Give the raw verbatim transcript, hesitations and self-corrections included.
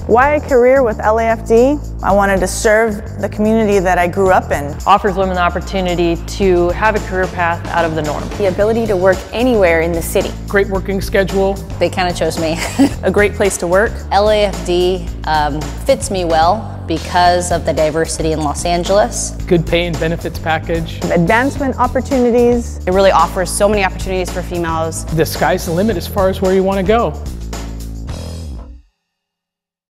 Why a career with L A F D? I wanted to serve the community that I grew up in. Offers women the opportunity to have a career path out of the norm. The ability to work anywhere in the city. Great working schedule. They kind of chose me. A great place to work. L A F D um, fits me well because of the diversity in Los Angeles. Good pay and benefits package. Advancement opportunities. It really offers so many opportunities for females. The sky's the limit as far as where you want to go.